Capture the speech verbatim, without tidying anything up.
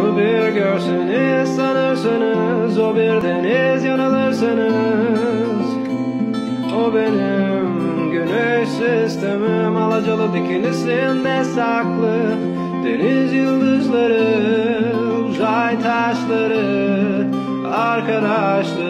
Onu bir görseniz sanırsınız, o bir deniz yanılırsınız. O benim güneş sistemim, alacalı bikinisinde saklı. Deniz yıldızları, uzay taşları, arkadaşlığı.